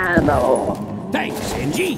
ammo. Thanks, Angie.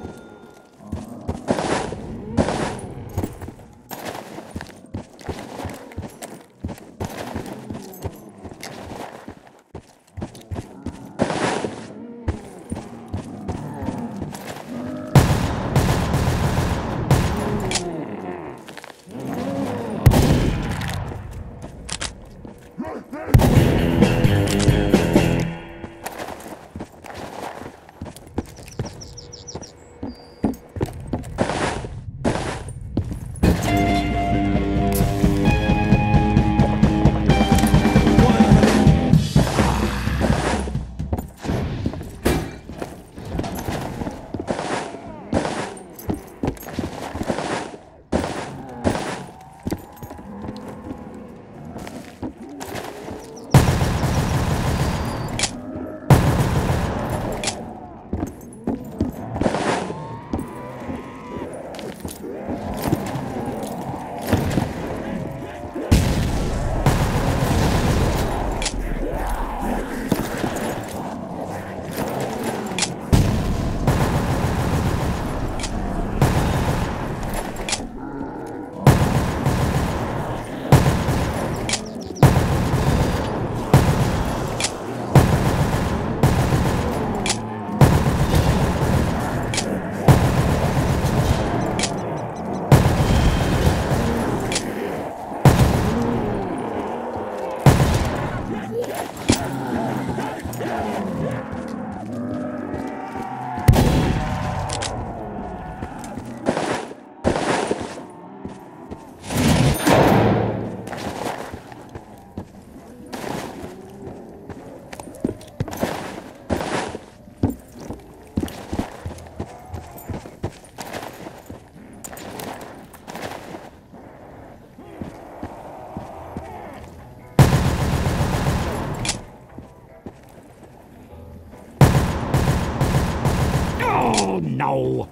Oh, no!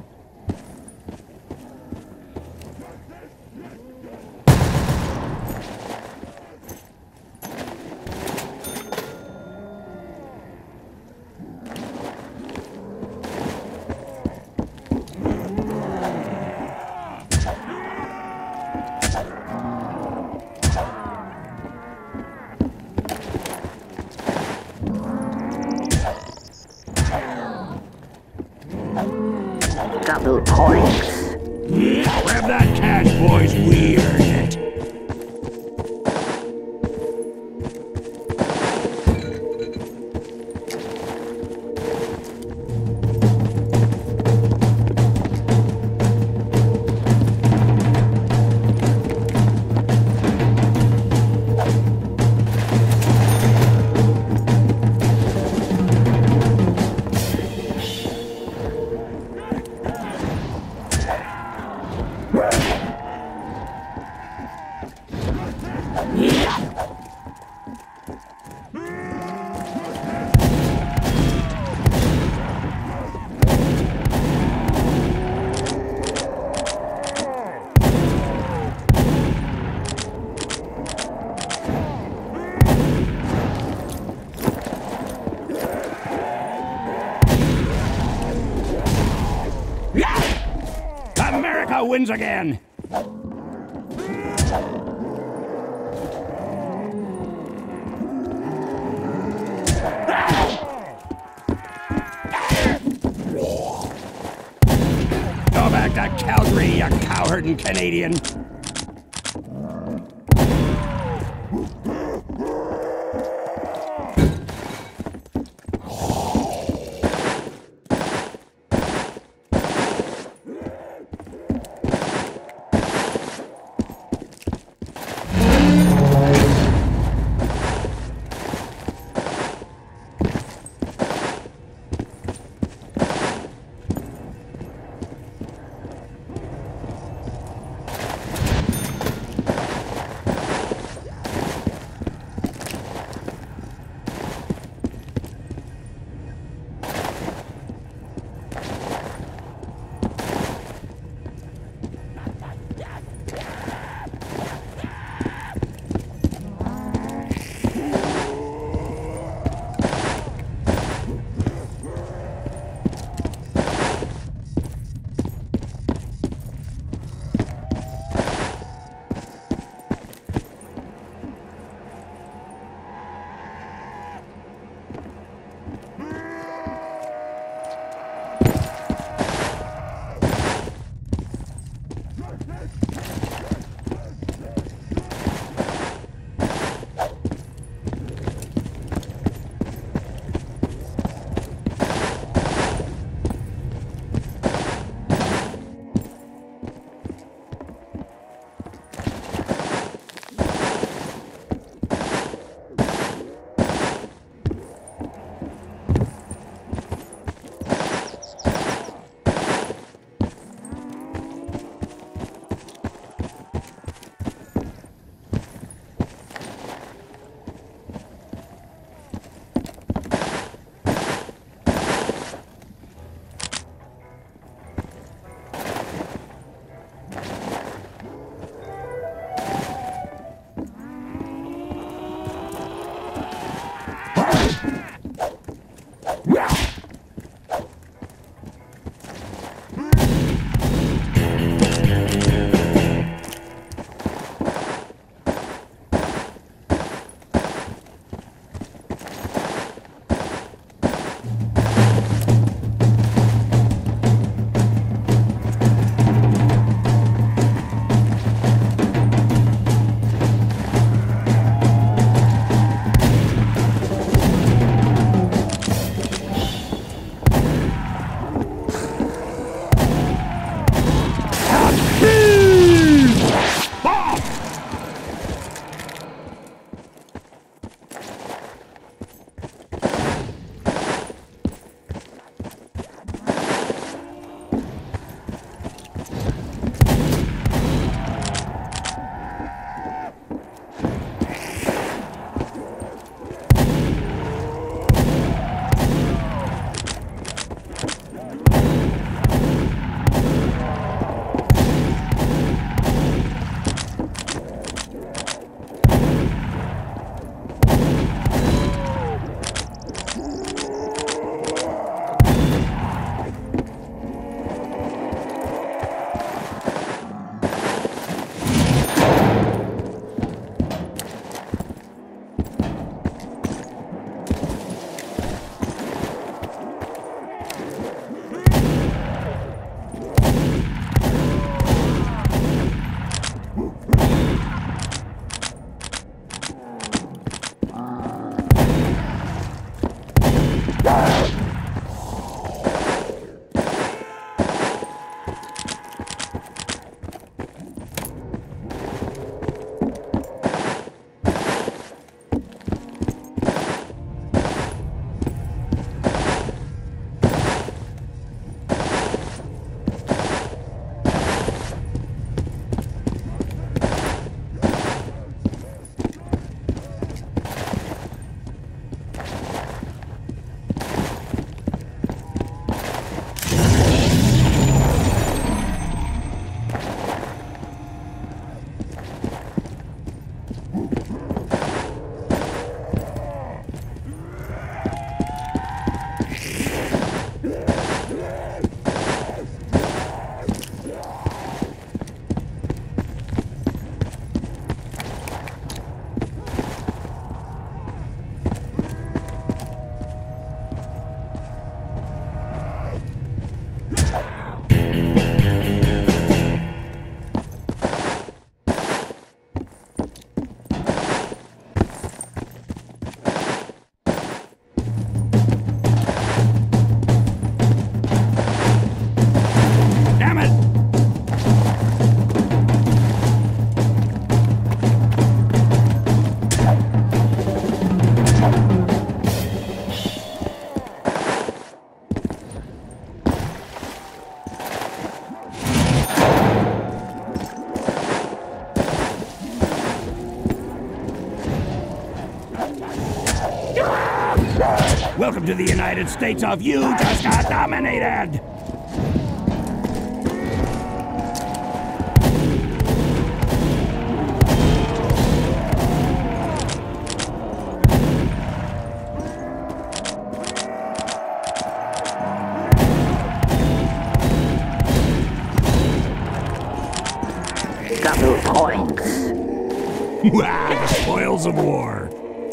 Double points. Grab that cash, boys. We earned it. America wins again! Go back to Calgary, you cow-herding Canadian! Welcome to the United States of you just got dominated! Double points. The spoils of war.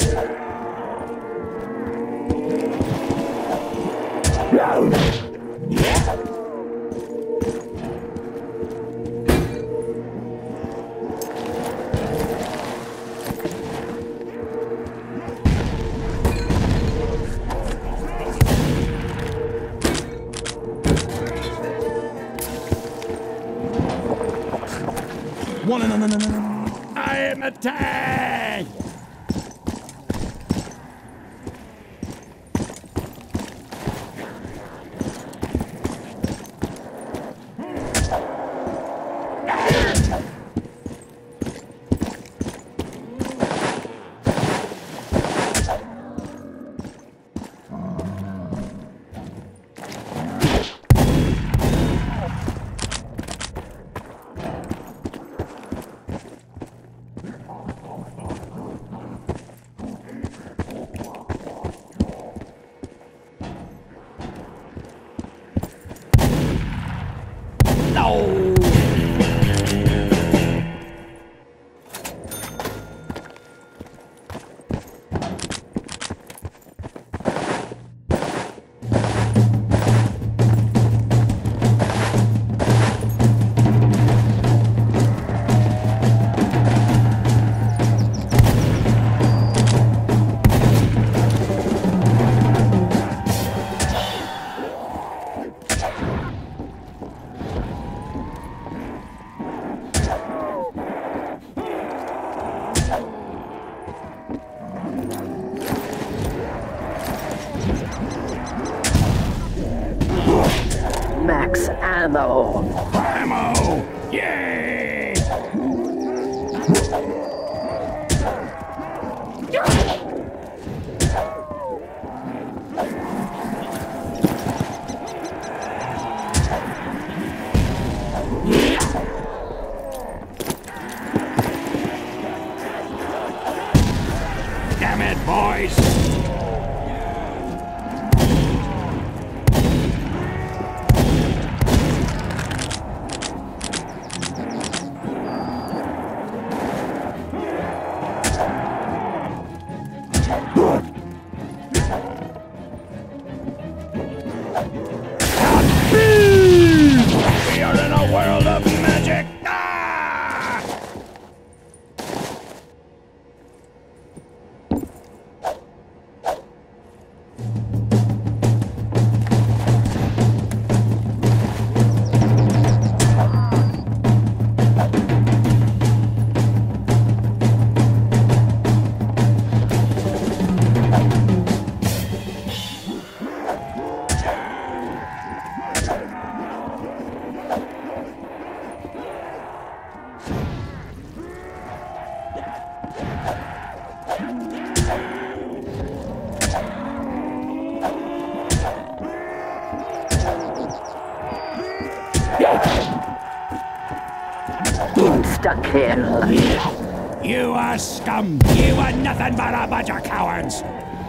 I am attacked! No! Max ammo. Ammo! Yay! Damn it, boys! We are in a world of magic! Ah! Insta-kill. You are scum! You are nothing but a bunch of cowards!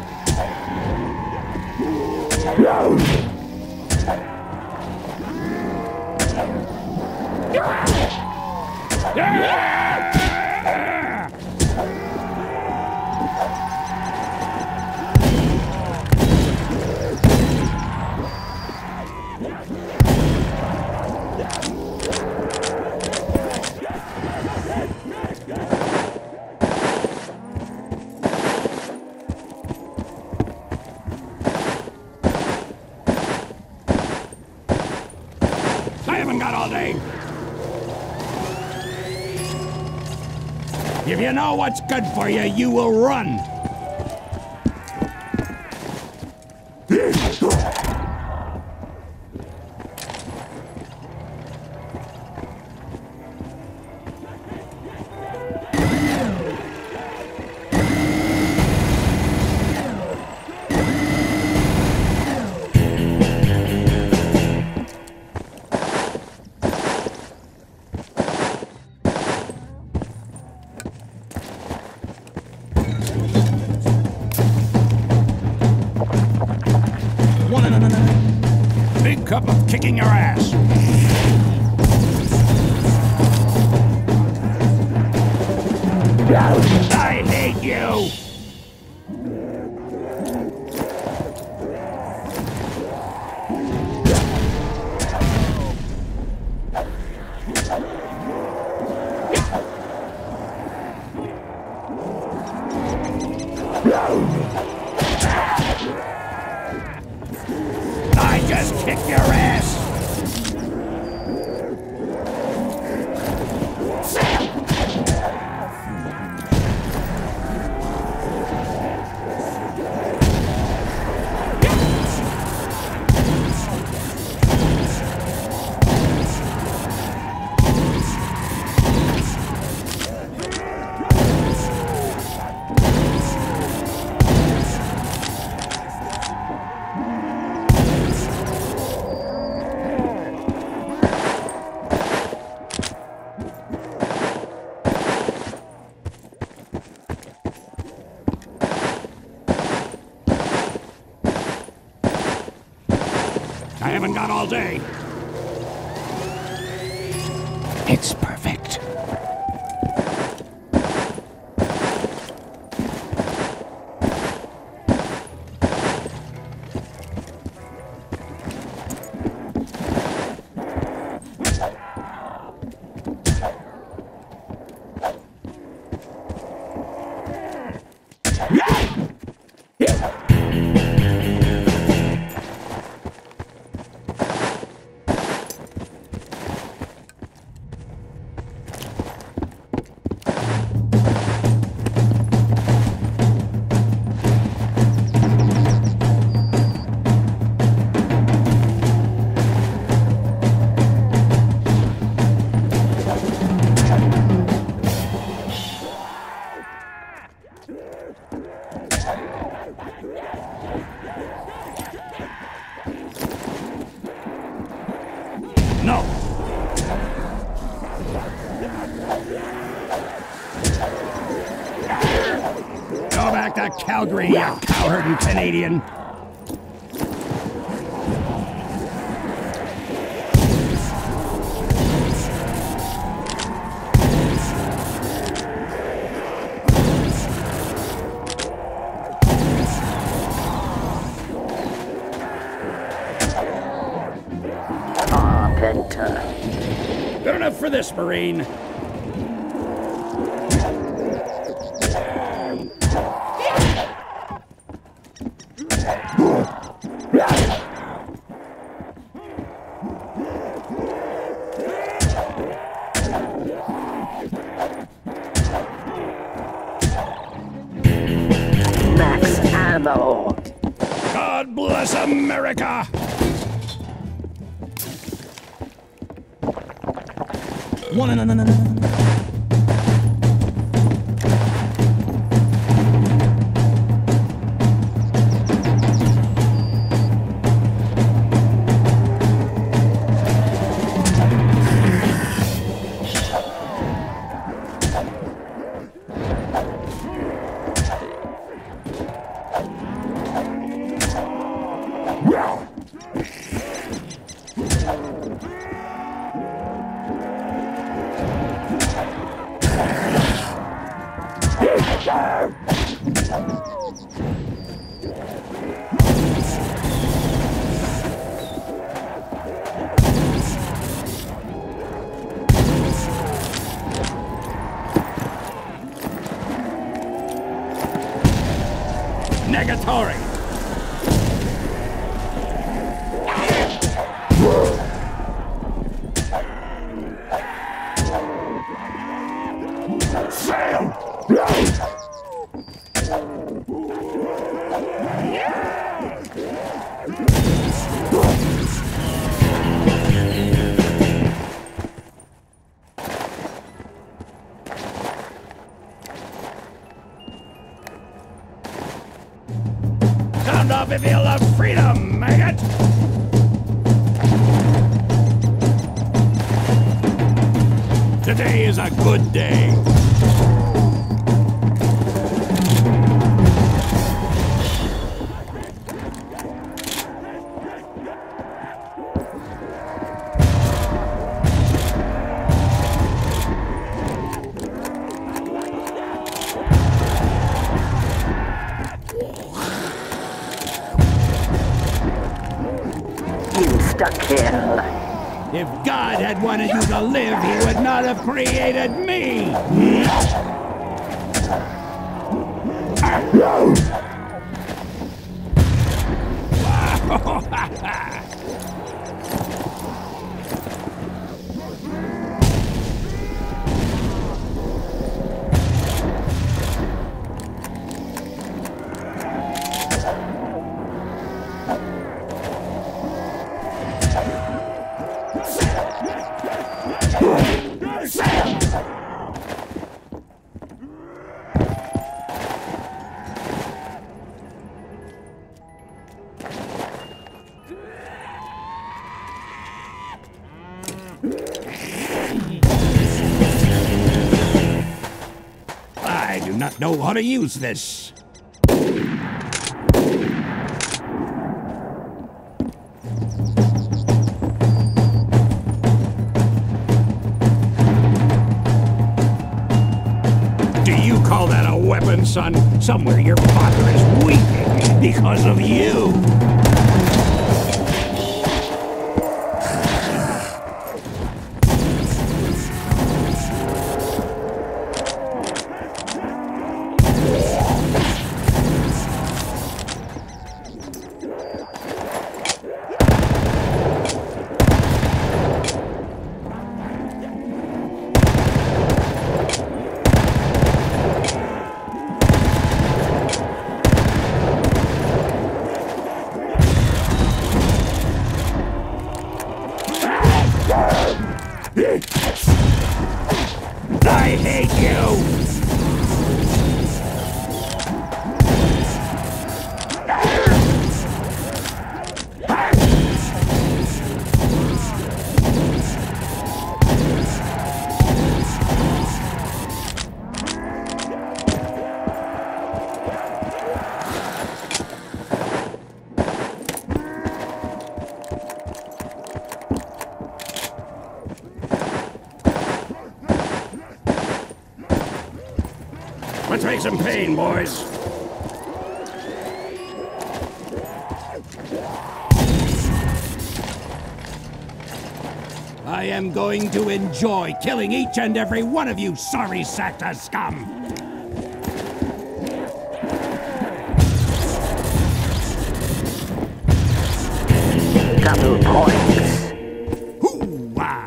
I haven't got all day. If you know what's good for you, you will run. cup of kicking your ass. I hate you! I just kicked your ass! I haven't got all day. It's perfect. No! Go back to Calgary, you cow-herding Canadian! Good enough for this, Marine. Max ammo. God bless America! Negatory! Sound off if you love freedom, maggot! Today is a good day. Insta-kill. If God had wanted you to live, he would not have created me! I do not know how to use this. Do you call that a weapon, son? Somewhere your father is weeping because of you. I hate you! Let's make some pain, boys. I am going to enjoy killing each and every one of you sorry sacked of scum. Double points. Hoo-wah!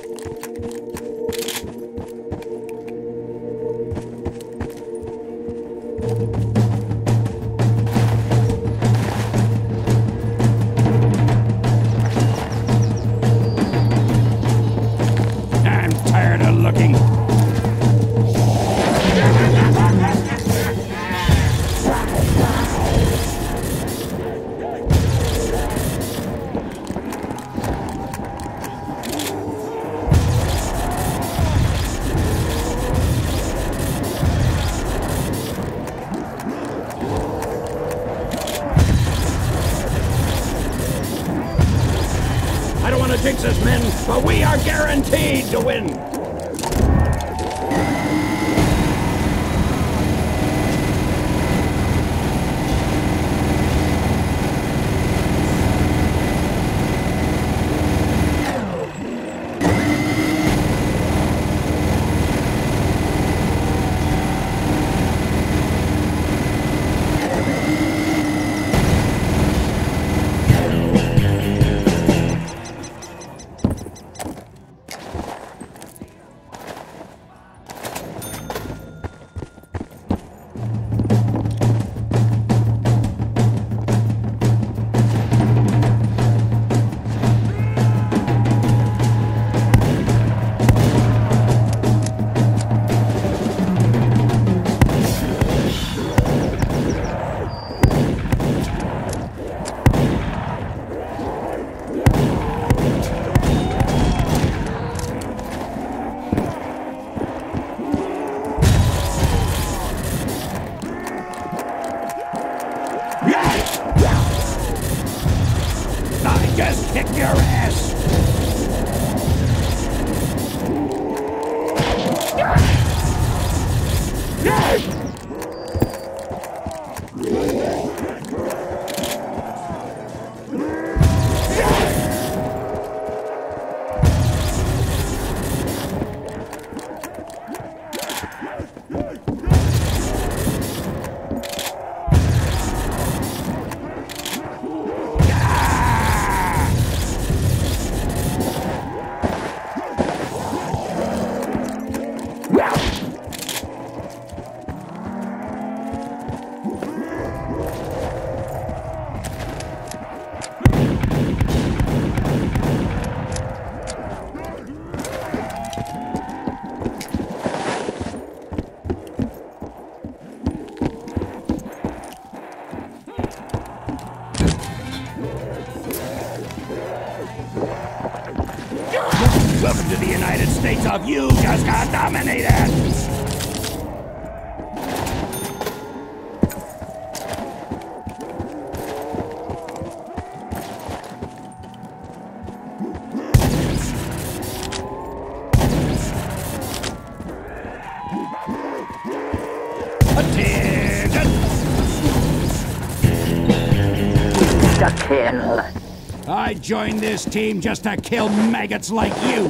I'm tired of looking. I don't want to jinx us, men, but we are guaranteed to win. United States of you just got dominated! Attention! To kill. I joined this team just to kill maggots like you!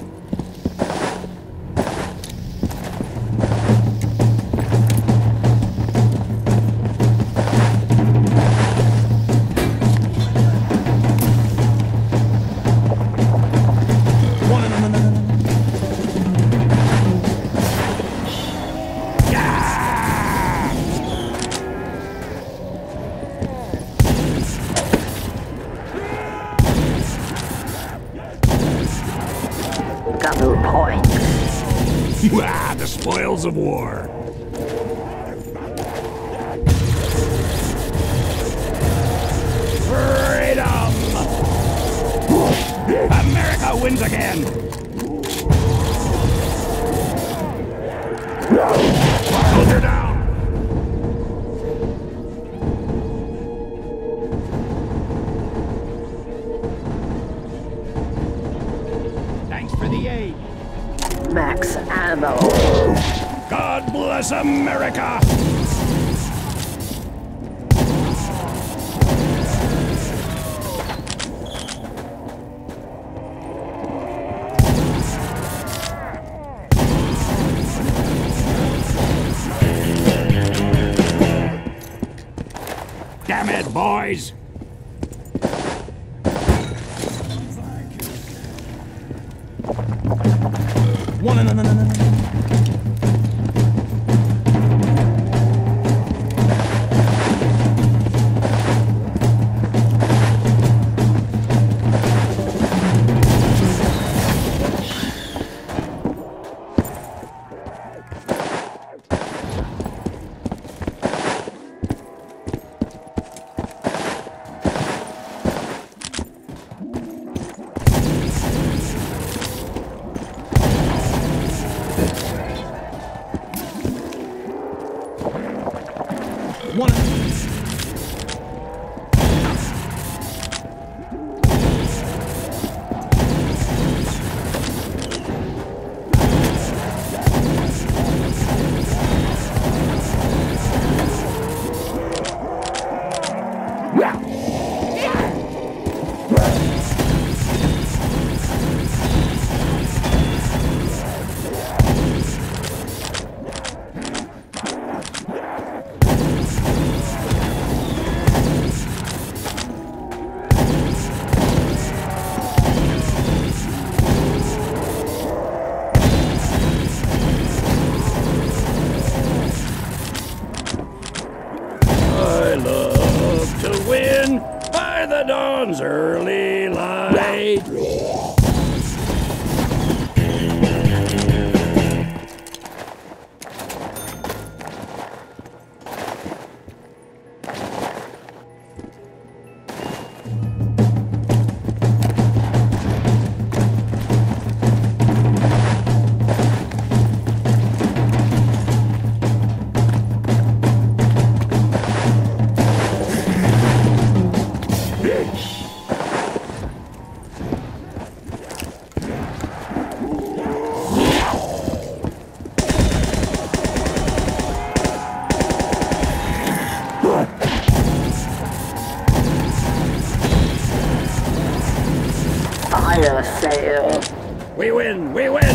Double points. Ah, the spoils of war. Freedom! America wins again! Soldier down! Thanks for the aid. Max ammo. God bless America! Damn it, boys! I love to win by the dawn's early light. Fire sale. We win! We win!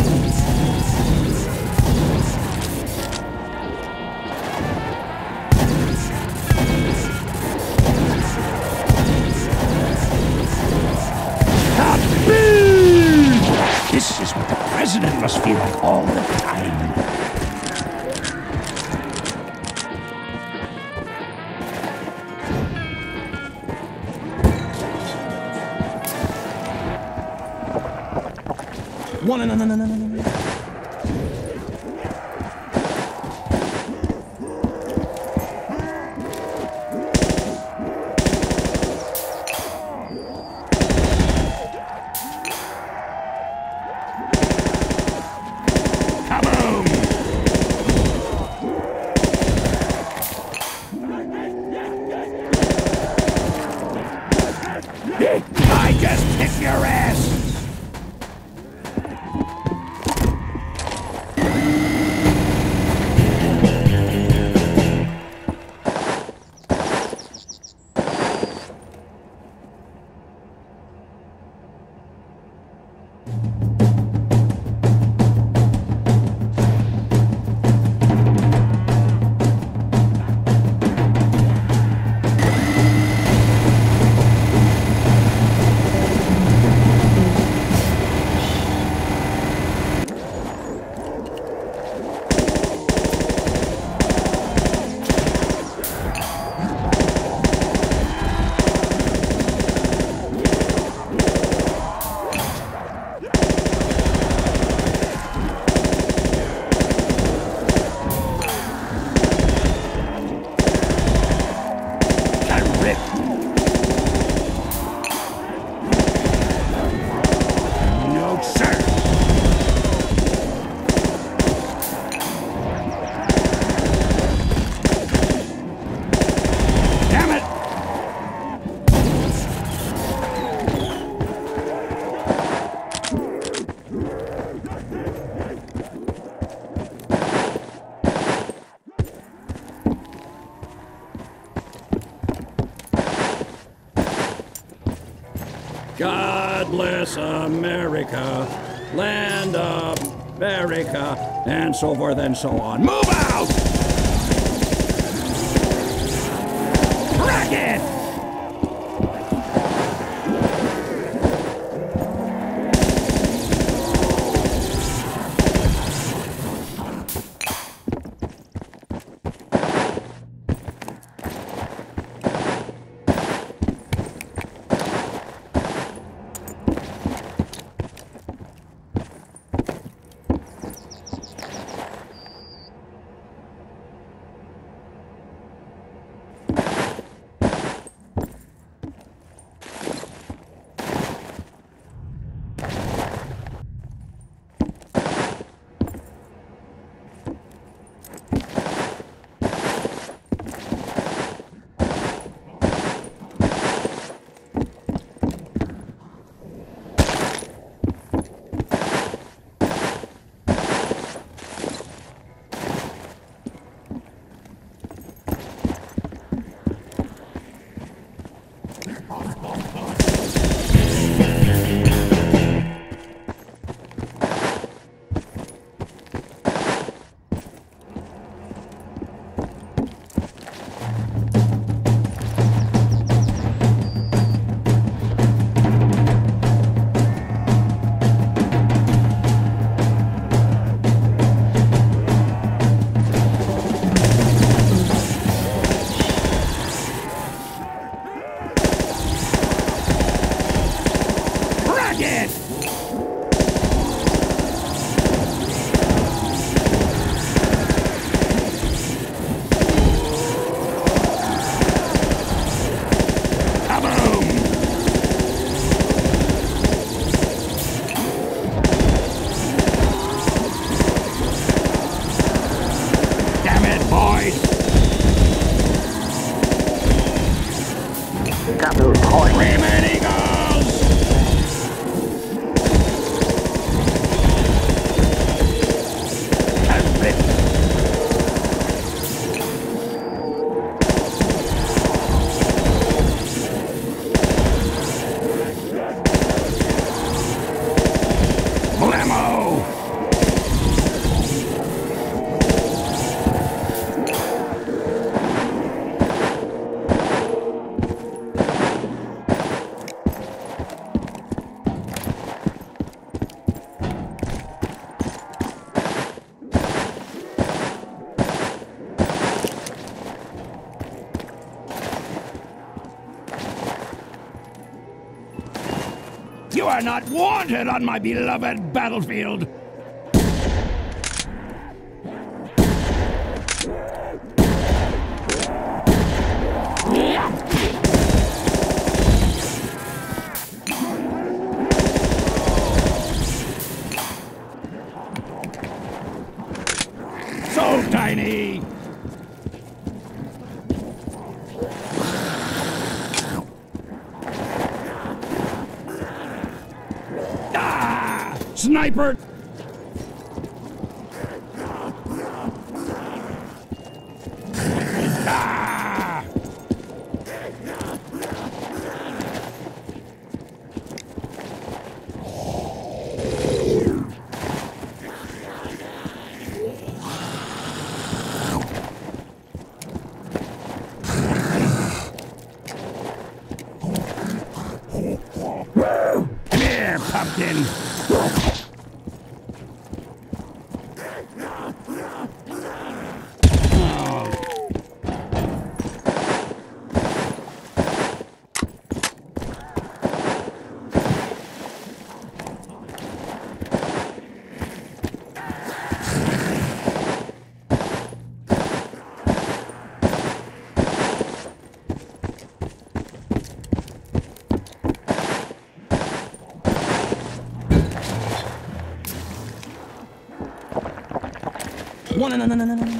This is what the president must feel like all the time. No. God bless America, land of America, and so forth and so on. Move out! Wreck it! Double point. Freeman Eagles! Blammo! You are not wanted on my beloved battlefield! So tiny! Sniper! Ah! Come here, pumpkin! No.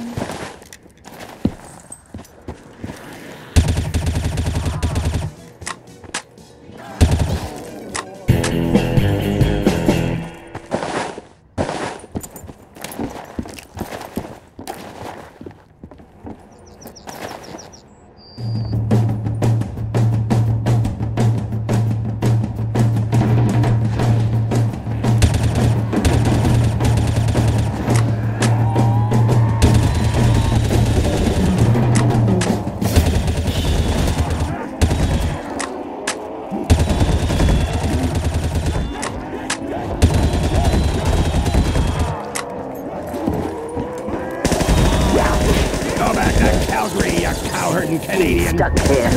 victory, you coward Canadian. Stuck here.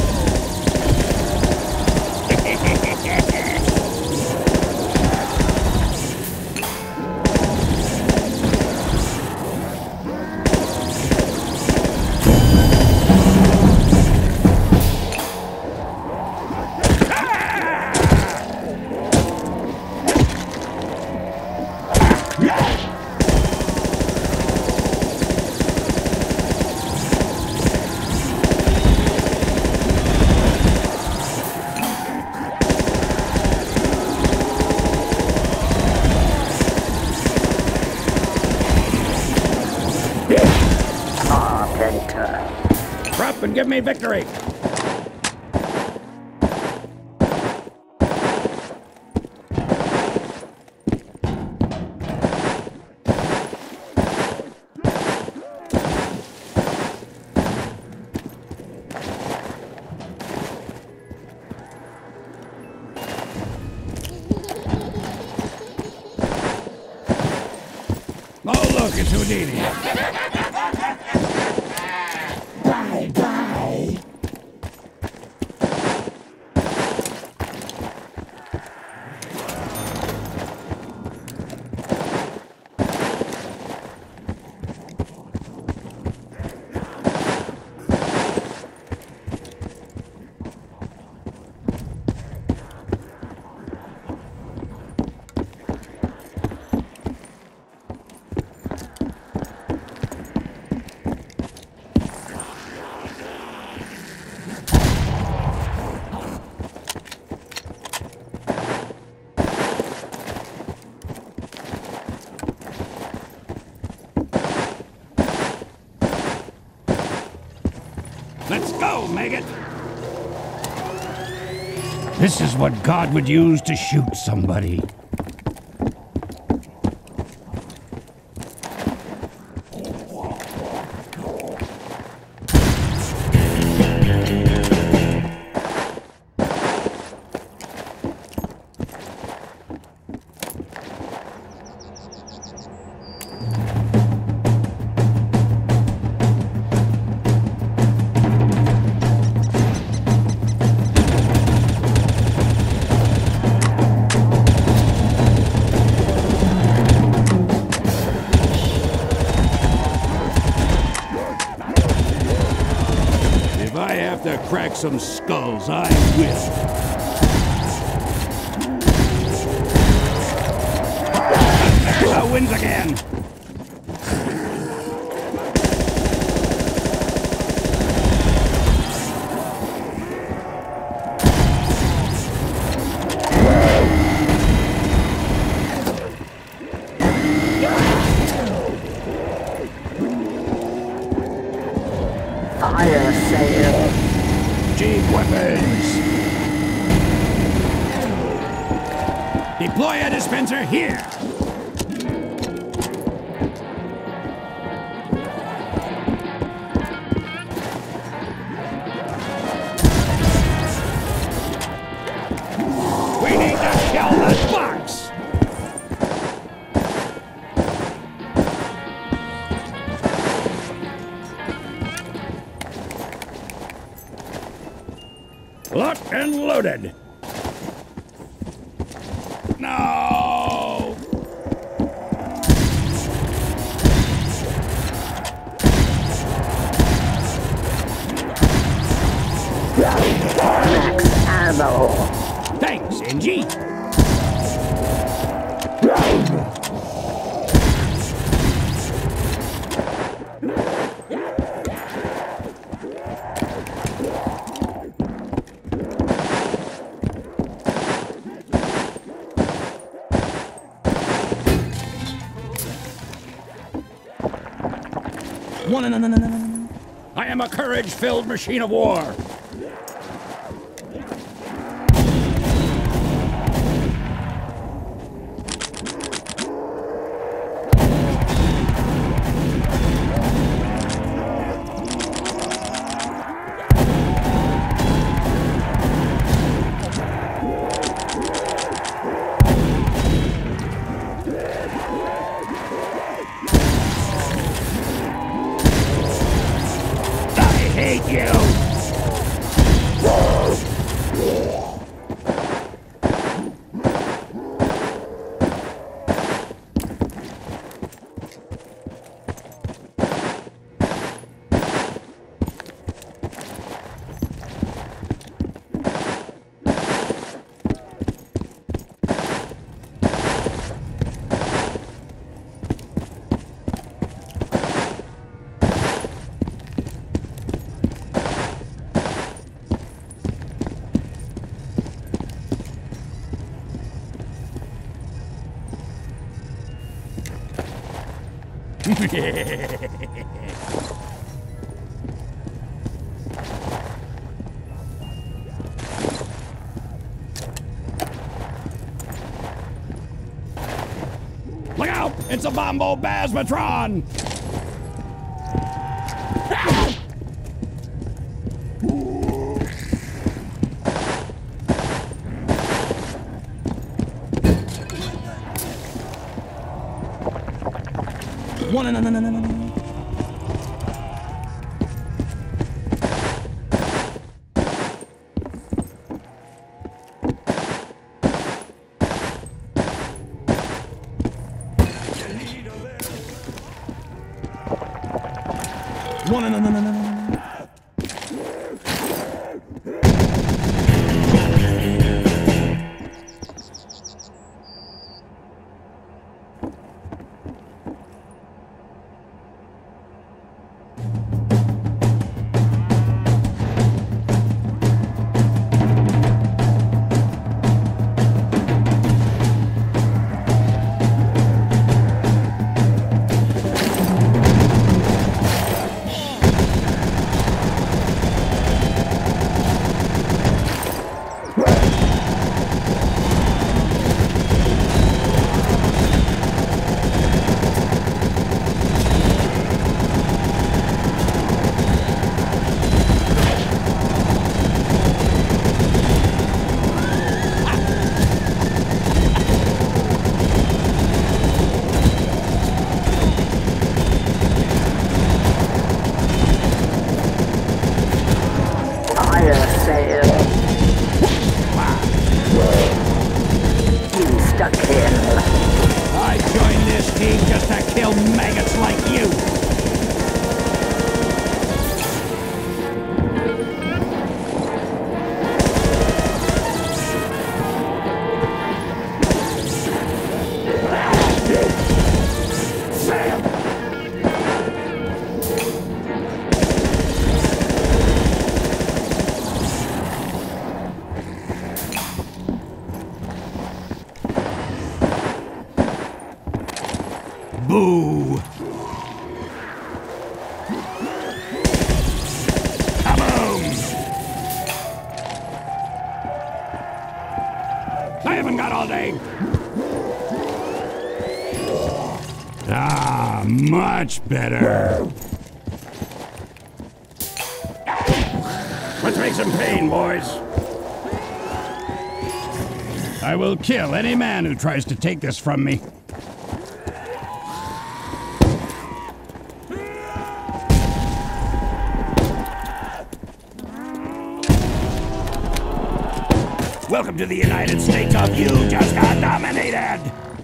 Up and give me victory. Oh, look, it's Houdini. Let's go, maggot! This is what God would use to shoot somebody. If I have to crack some skulls, I will. Who wins again? Fire sale. Cheap weapons. Deploy a dispenser here. We need to kill this box. Locked and loaded. No! Max ammo. Thanks, Angie. No. I am a courage-filled machine of war. hate you! Look out! It's a Bombo Bazmatron! No. Just to kill maggots like you! Boo! Kaboom! I haven't got all day. Ah, much better. Let's make some pain, boys. I will kill any man who tries to take this from me. Welcome to the United States of you just got dominated!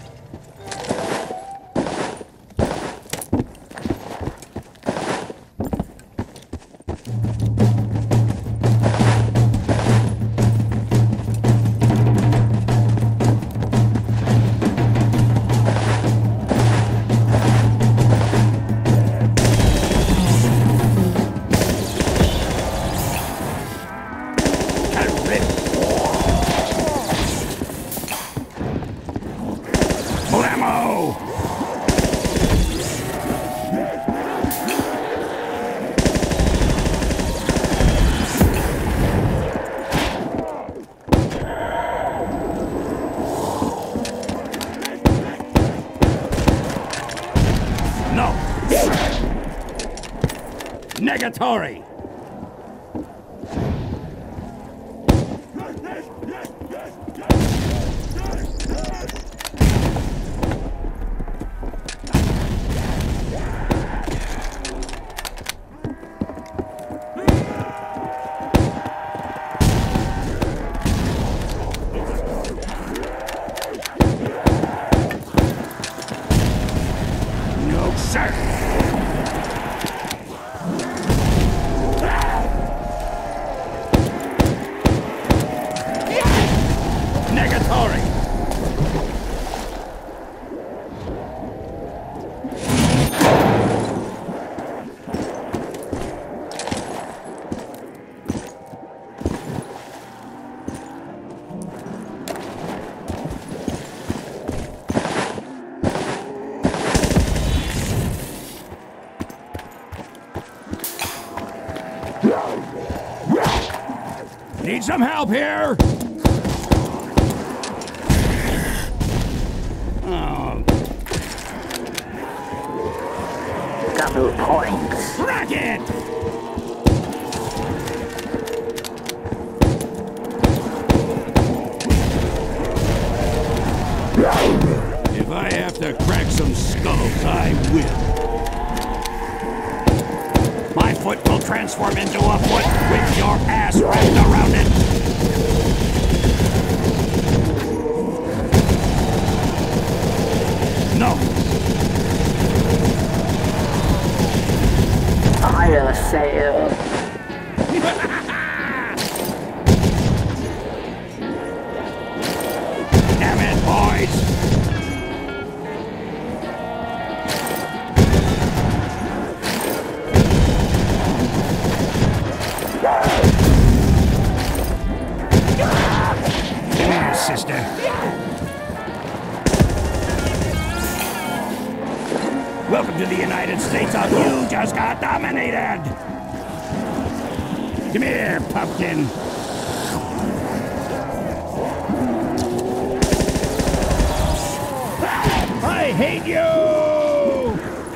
No! Negatory! closer! Negatory! Need some help here? Oh. Double points. Rocket! If I have to crack some skulls, I will. My foot will transform into a foot with your ass wrapped around it. No. Fire sale. Damn it, boys! Sister. Welcome to the United States of You Just Got Dominated! Come here, pumpkin! I hate you!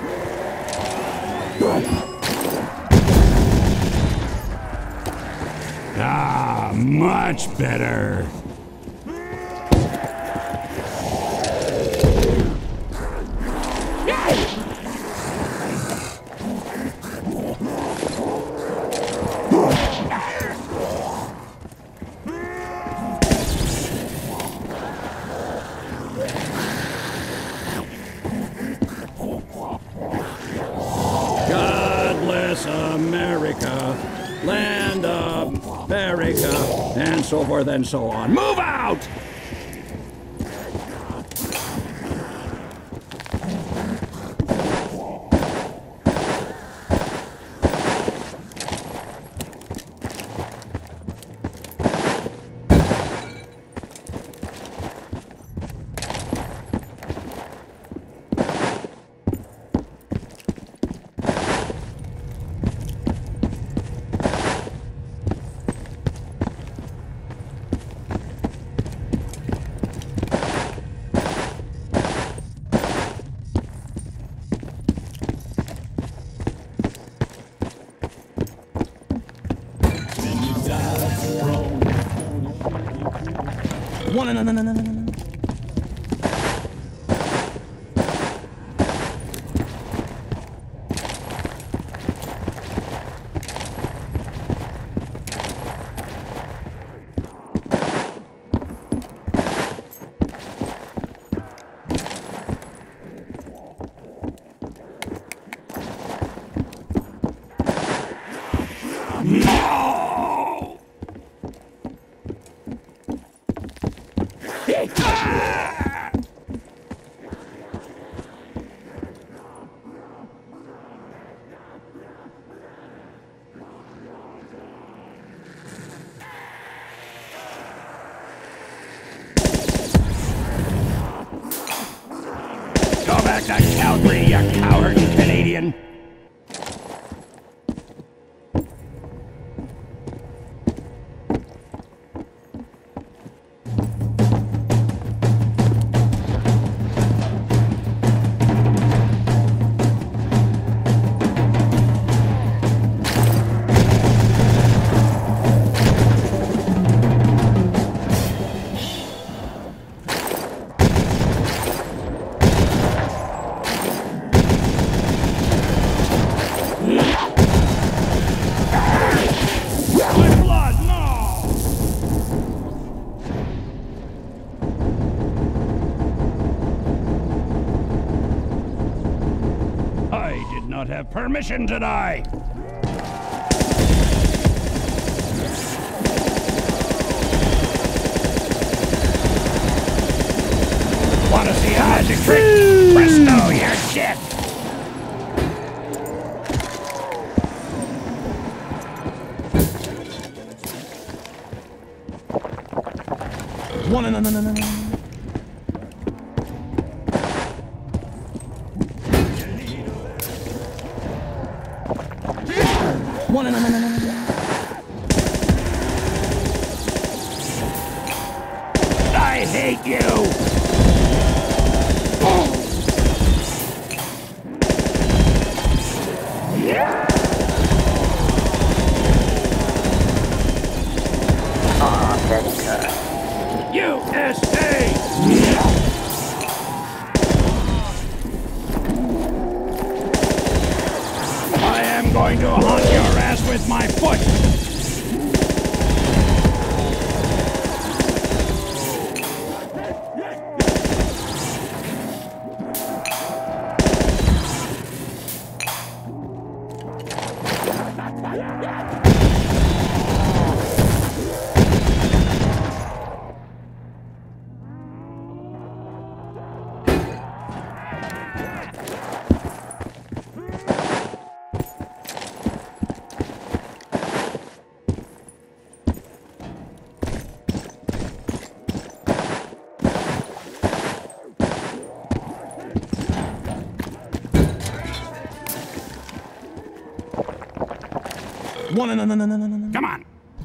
Ah, much better. America, land of America, and so forth and so on. Move out! No. Go back to Calgary, you coward Canadian! not have permission to die. Want to see a magic trick? Presto, you're shit! I hate you! USA! I am going to haunt your ass with my foot! Come on!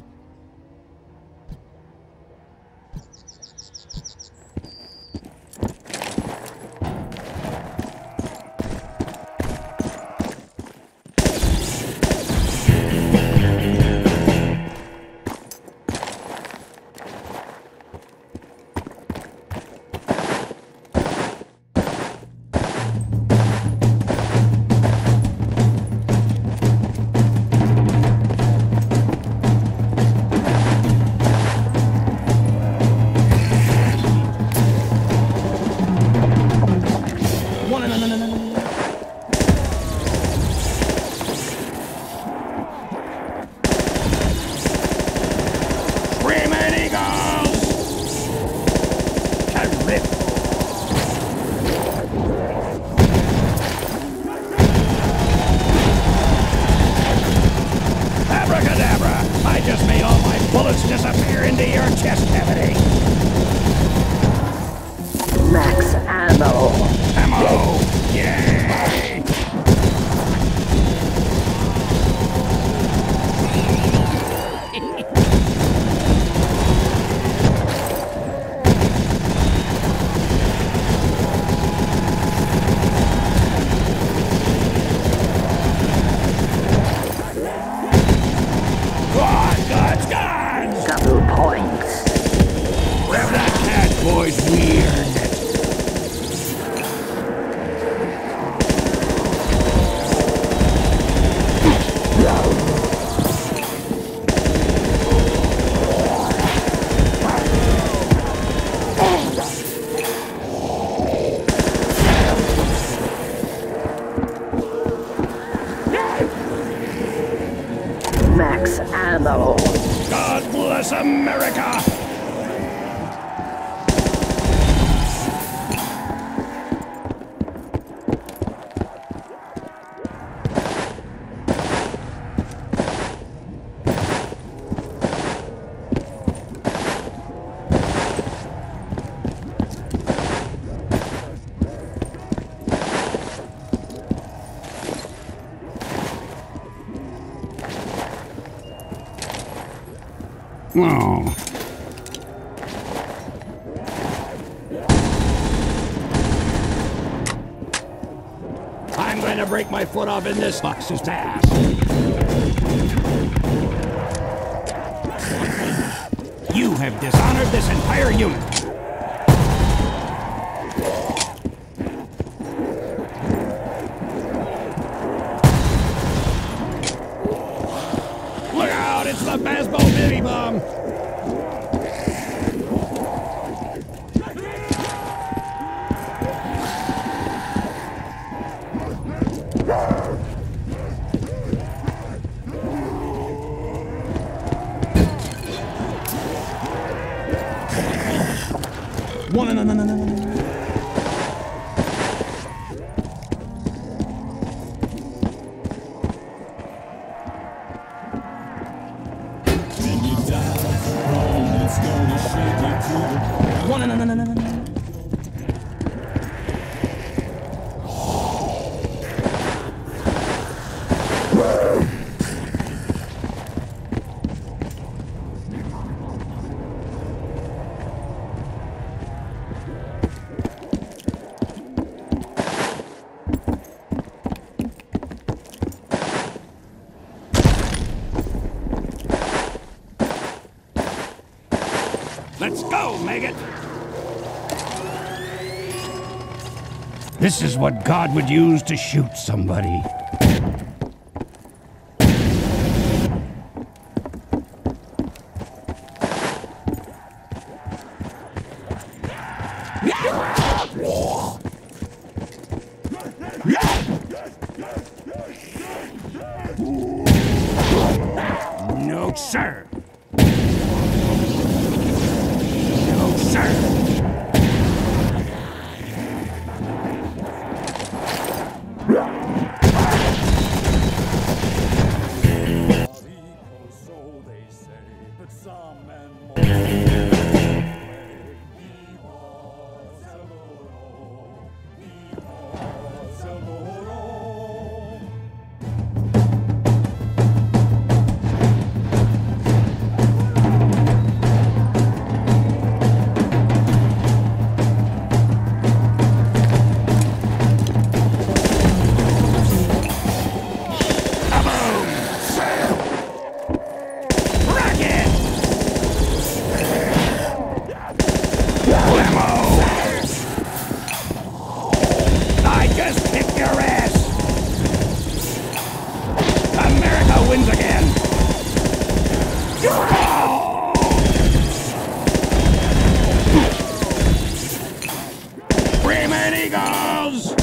Bullets disappear into your chest cavity. Max ammo. Ammo! Yay! Double points. Grab that cat, boys. Weird. Max ammo. God bless America! Oh. I'm going to break my foot off in this fox's ass. You have dishonored this entire unit. Look out, it's the Basbo Baby Bomb! Let's go, Maggot! This is what God would use to shoot somebody. No, sir! No, sir! Wins again! Freeman Eagles!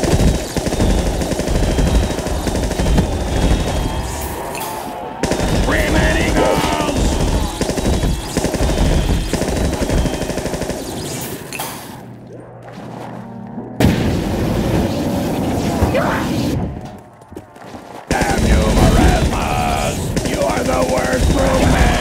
Freeman Eagles! Damn you, Marasmus! You are the worst roommate!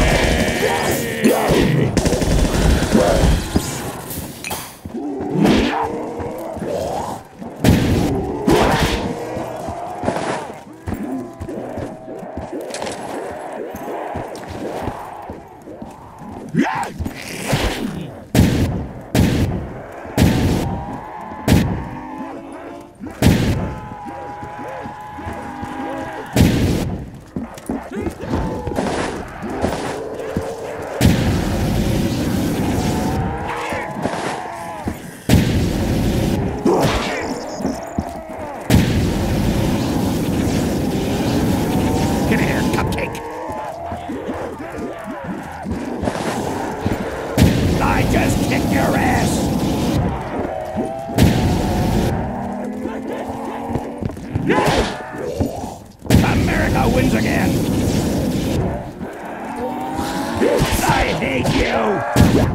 Get here, cupcake! I just kicked your ass! America wins again! I hate you!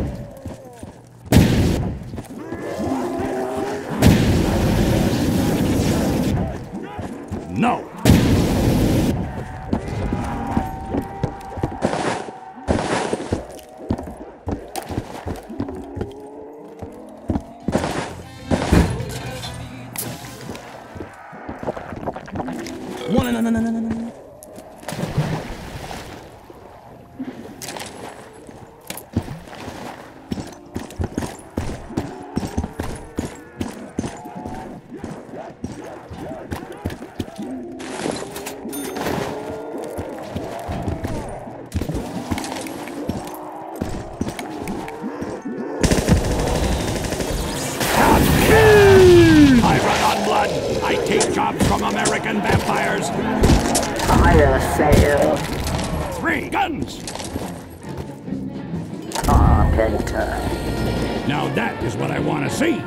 No! No. I run on blood. I take jobs from American vampires. Fire sale. 3 guns. Carpenter. Now that is what I want to see.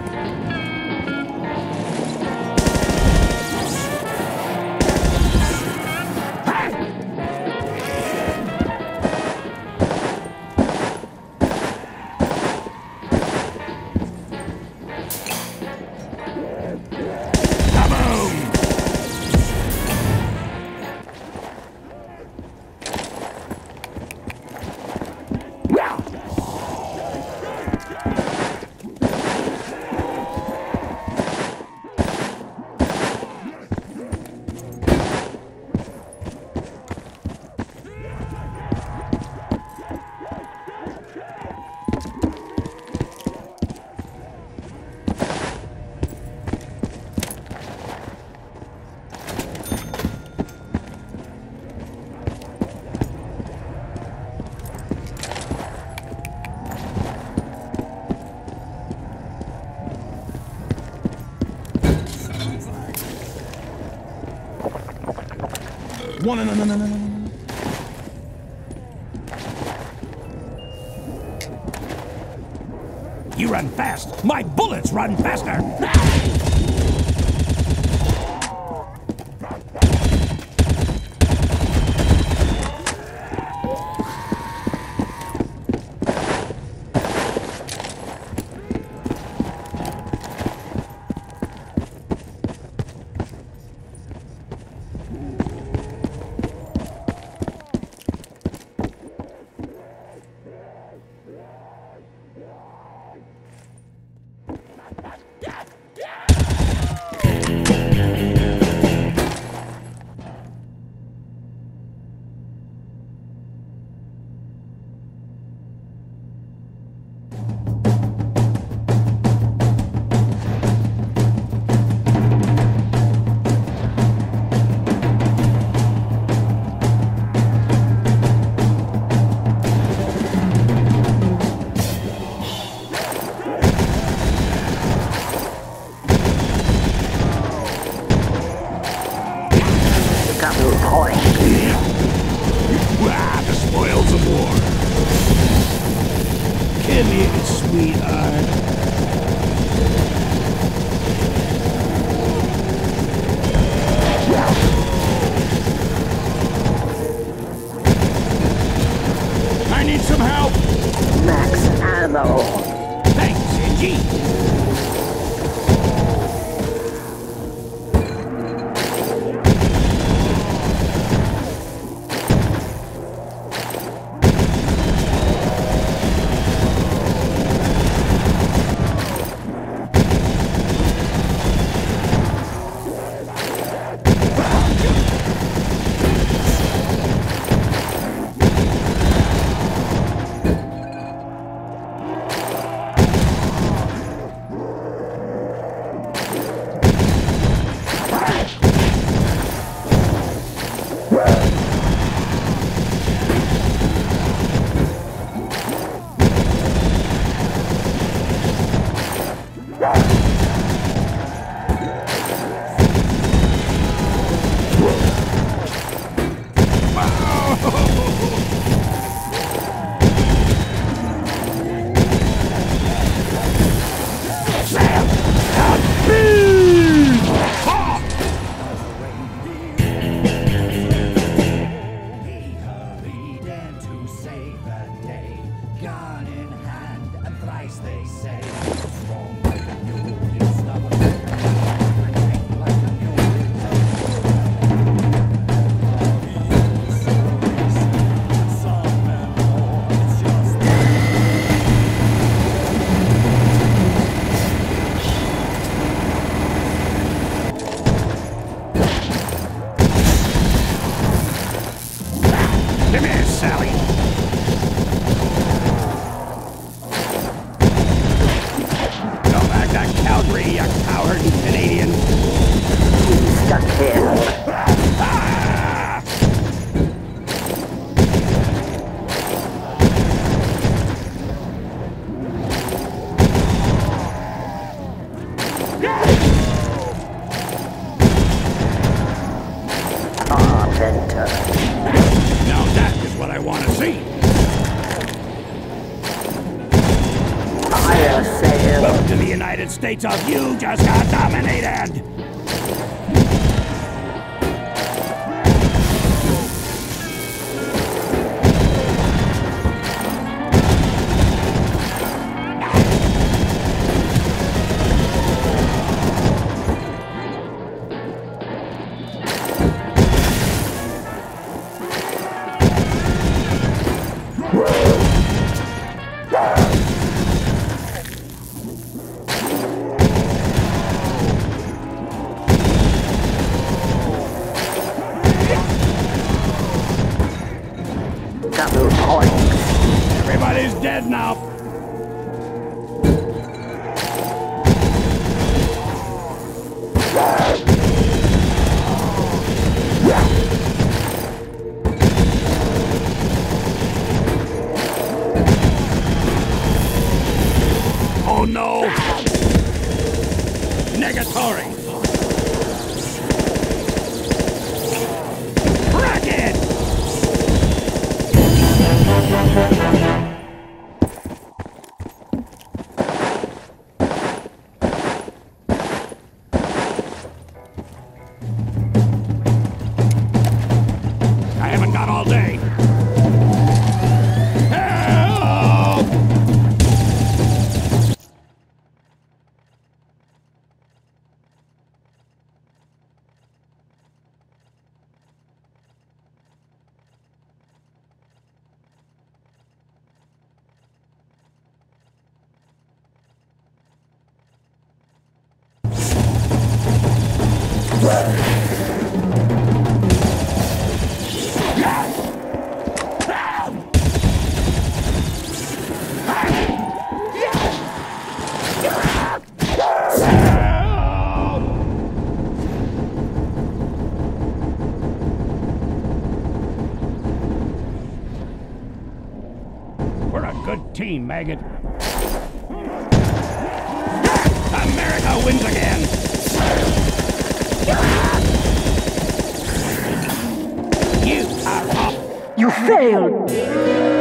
One, no. You run fast. My bullets run faster. The spoils of war. Come here, sweetheart. I need some help. Max ammo. Thanks, Angie. Come here, Sally. Go back to Calgary, you coward Canadian. Stuck here. Carpenter. Now that is what I want to see. Fire sale. Welcome to the United States of you just got dominated. Double points. Everybody's dead now. Oh no! Negatory! We're a good team, Maggot. America wins again! You are off. You failed!